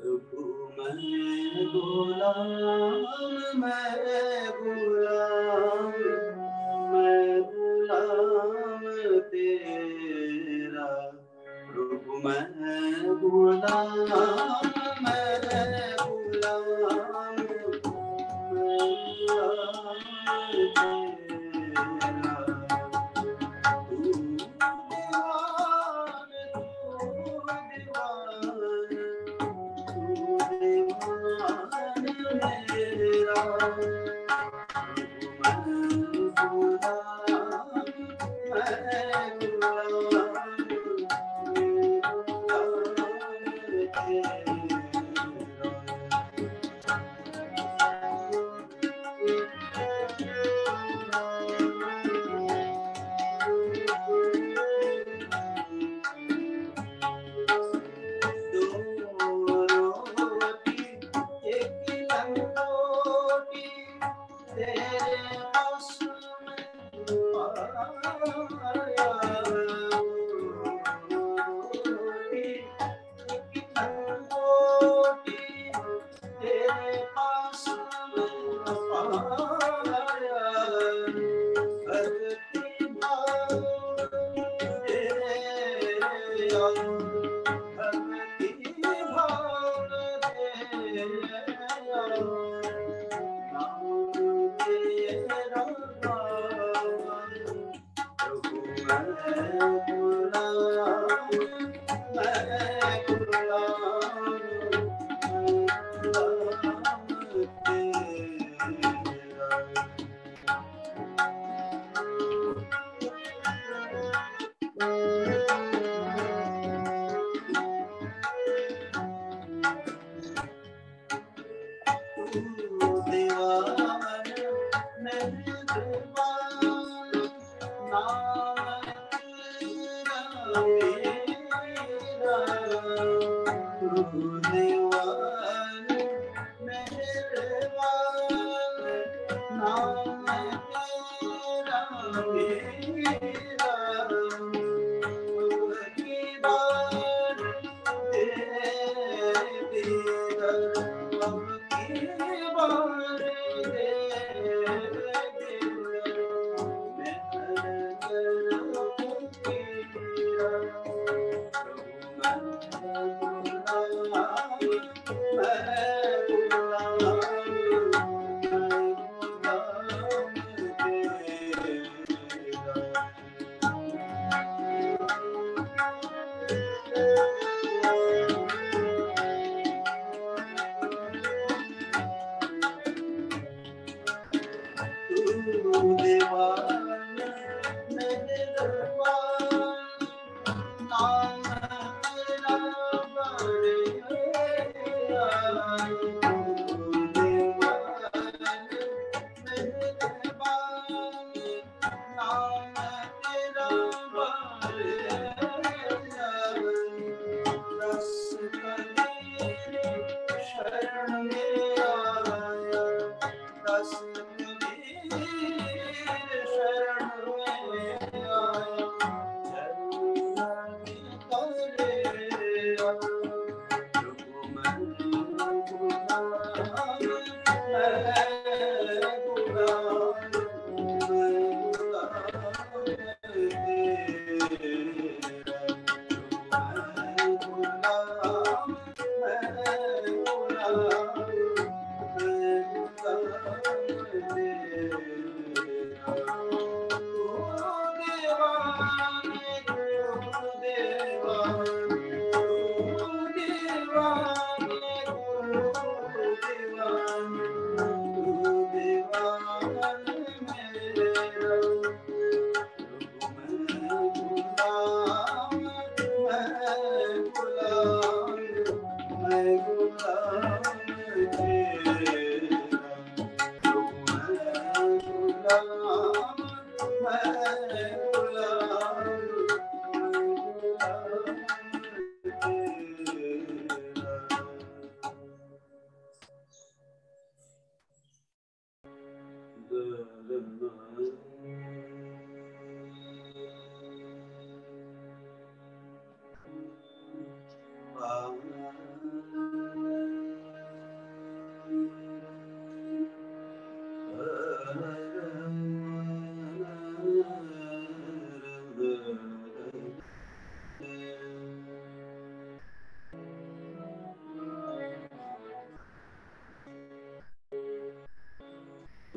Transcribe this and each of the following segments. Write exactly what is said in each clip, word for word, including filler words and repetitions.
प्रभु मैं गुलाम, मैं गुलाम, मैं गुलाम तेरा। प्रभु मैं गुलाम, मैं गुलाम, मैं गुलाम तेरा। तू दीवान, तू दीवान, तू दीवान मेरा। प्रभु मैं गुलाम, मैं गुलाम,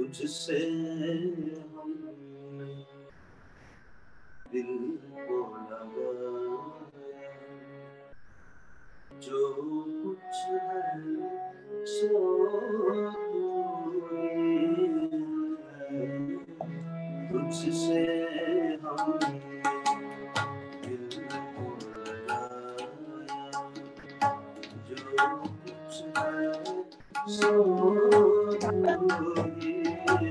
तुझसे हमने दिल को लगाया, जो कुछ है सो तू ही है। तुझसे हमने दिल को लगाया, जो कुछ है सो तू ही है।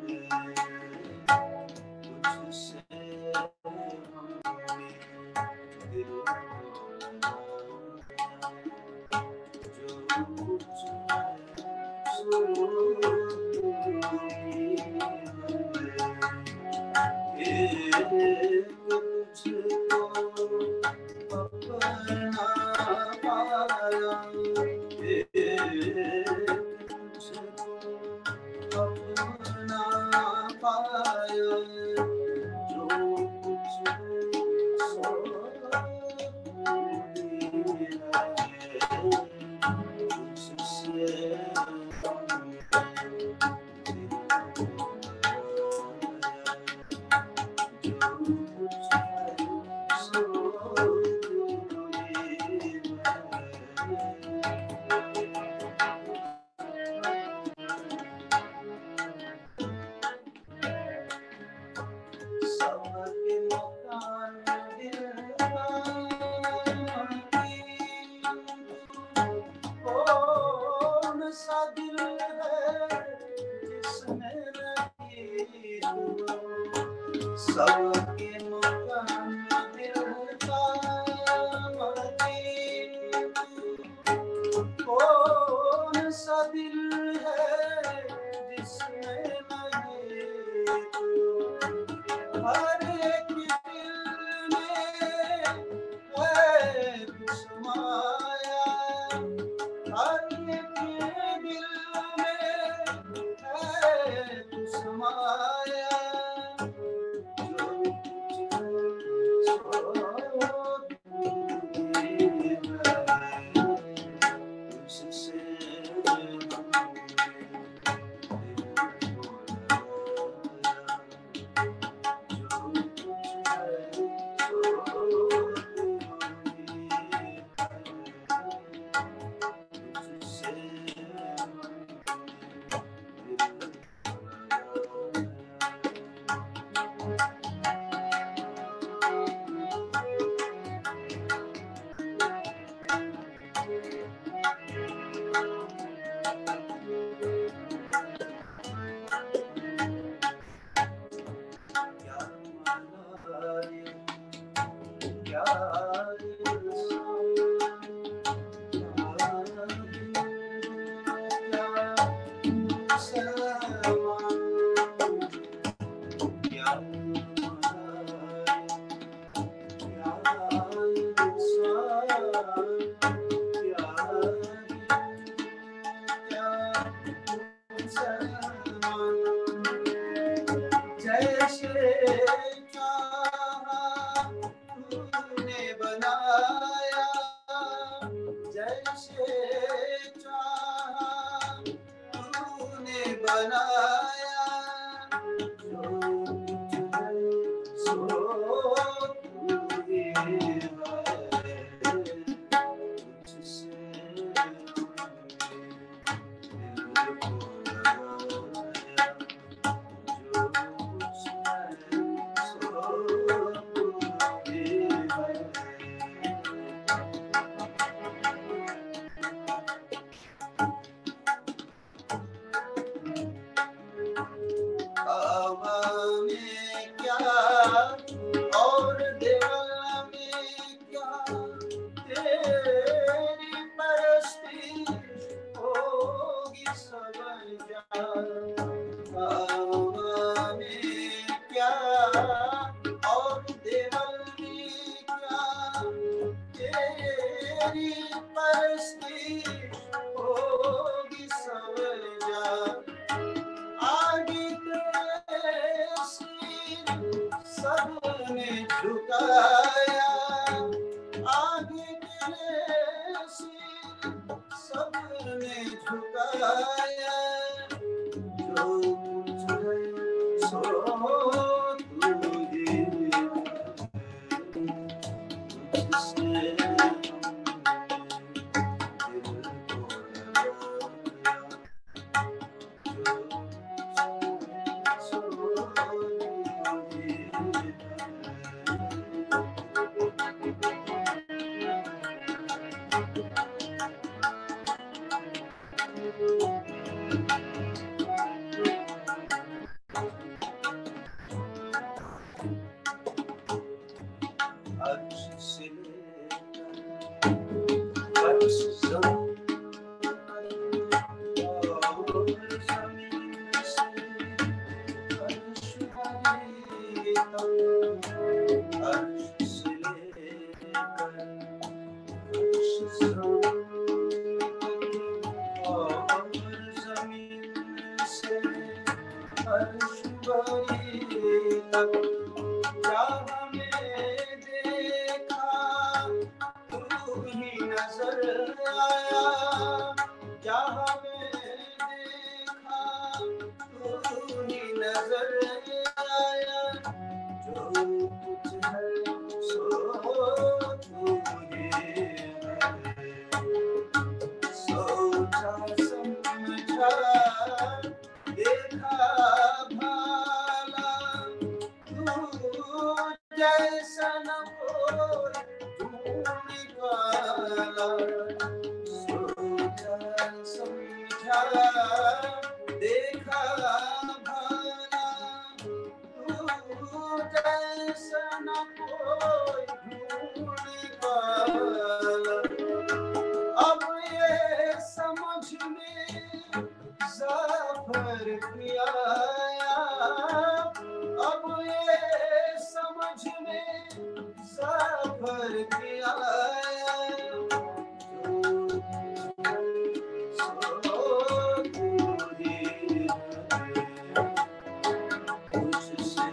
तुझसे हमने दिल को लगाया, जो कुछ है सो तू ही है। एक तुझको अपना पाया, एक तुझको अपना पाया, जो कुछ सो तू ही है। तुझसे हमने दिल को लगाया, जो कुछ है सो तू ही है। सबके मकान दिल की, कौन सा दिल है जिसमें नहीं तू। सबके मकान दिल की, कौन सा दिल है जिसमें नहीं तू। हर एक दिल में है कुछ माया, हर एक दिल में है कुछ माया, जो कुछ है सो तू ही है। तुझसे हमने दिल को लगाया, जो कुछ है सो तू ही है। तुझसे हमने दिल को क्या मनाए, क्या जैसे चाहा तूने बनाया, जैसे चाहा तूने बनाया, जो कुछ है सो तू ही है। तुझसे हमने दिल को लगाया, जो कुछ है सो तू ही है। हवा में क्या और दिल में क्या, तेरी परस्ती होगी सब जान। हवा में क्या और दिल में क्या, तेरी परस्ती होगी सब जान। आगे तेरे सिर सबने झुकाया, आगे तेरे सिर सबने झुकाया, जो जहाँ में देखा तू ही नजर आया, जहाँ में देखा तू ही नजर आया, जो कुछ है सो तू है, सोचा समझा देखा भाला, तू जैसा न कोई ढूंढ निकाला, सोचा समझा देखा भाला, तू जैसा न कोई ढूंढ निकाला। अब ये समझ में ज़फ़र आया, अब ये समझ में ज़फ़र आया, सो तुझे उससे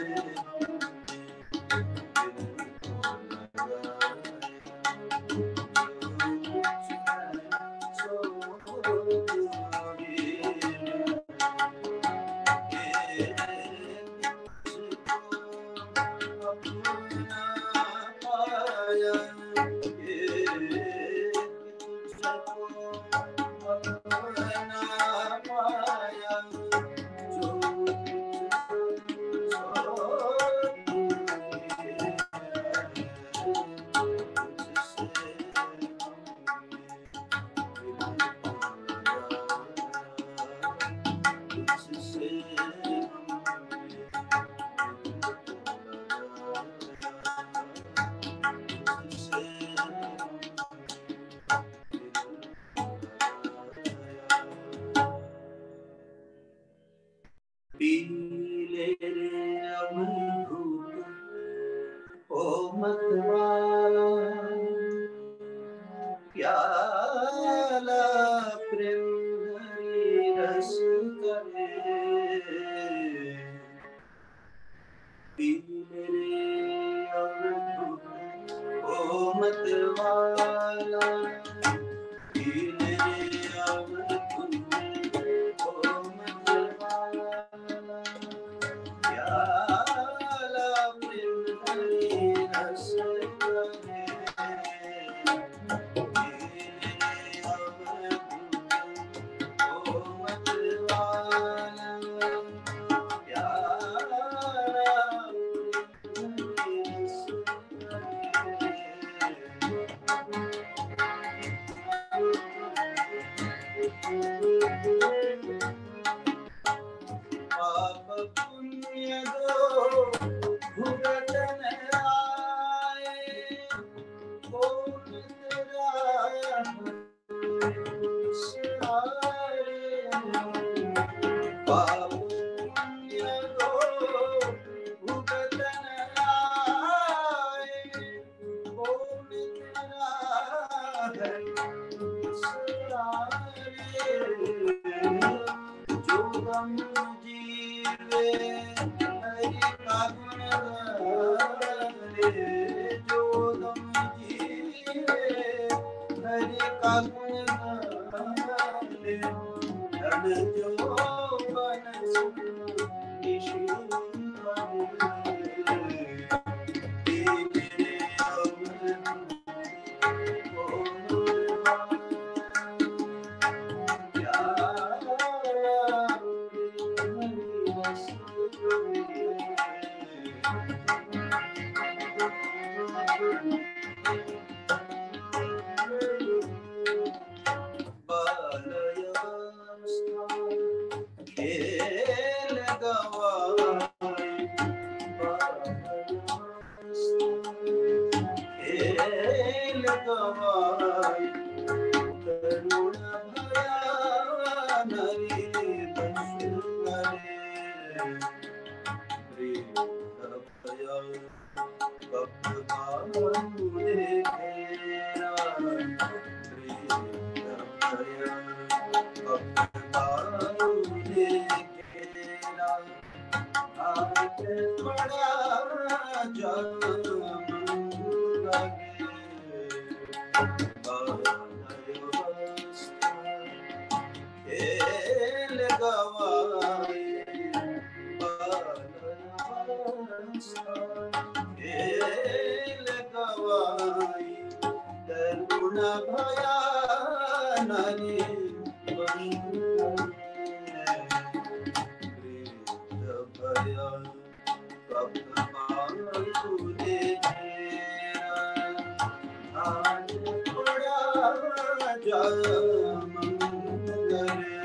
पीले रे अमरूद ओ मतवाला, प्याला प्रेम भरी रस करे, पीले रे अमरूद ओ मतवाला, पीले रे अमरूद ओ मतवाला, प्याला प्रेम भरी रस करे, पीले रे अमरूद ओ मतवाला, प्याला प्रेम भरी रस करे। पाप पुण्य दो भुगतन आए, कौन तेरा सहारे, पाप पुण्य दो भुगतन आए, कौन तेरा है सहारे, जो गम जीवे हरि का गुण गावे, जो गम जीवे हरि का गुण गावे, धन जो बन ईशु खेल नरे बंधु भया कब तुझे आज थोड़ा जम करे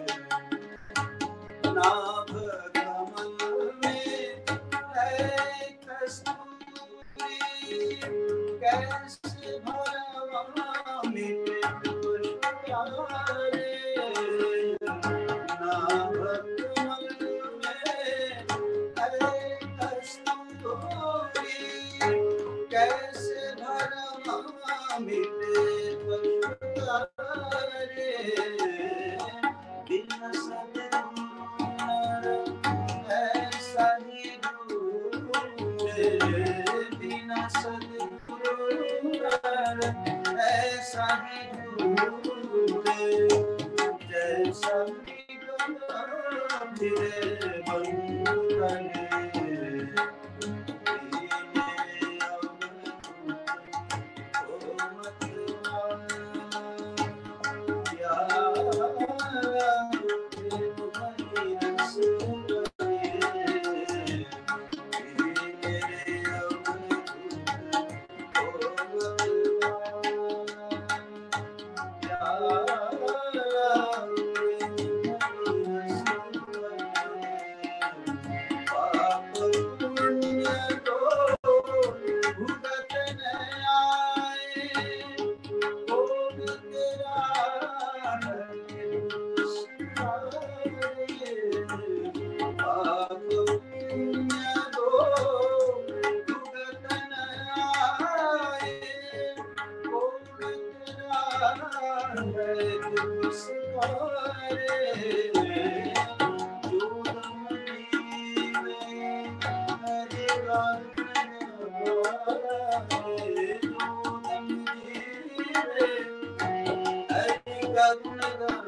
नाभ कमल में है कस्तूरी कैसे भरवा मिटे दुश्वारे नाभ कमल में है कस्तूरी कैसे भरवा मिटे दुश्वारे बिन सद्गुरु ऐसा ही ढूंढे बिना सद्गुरु ऐसा ही ढूंढे जैसा मेरे बंधु बने Guna